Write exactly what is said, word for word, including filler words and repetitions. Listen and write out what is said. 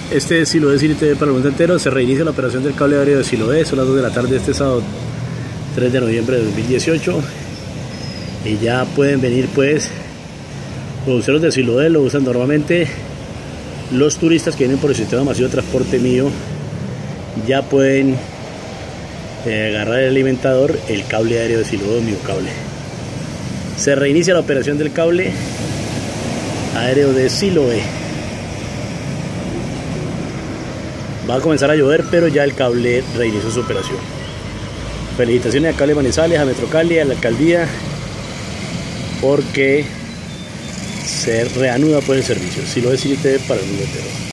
Este es Siloé City T V para el mundo entero. Se reinicia la operación del cable aéreo de Siloé. Son las dos de la tarde de este sábado tres de noviembre de dos mil dieciocho. Y ya pueden venir pues los usuarios de Siloé. Lo usan normalmente los turistas que vienen por el sistema masivo de transporte mío. Ya pueden eh, agarrar el alimentador, el cable aéreo de Siloé, mío cable. Se reinicia la operación del cable aéreo de Siloé. Va a comenzar a llover, pero ya el cable reinició su operación. Felicitaciones a Cable Manizales, a Metrocali, a la alcaldía, porque se reanuda pues el servicio. Siloé City T V para el mundo entero.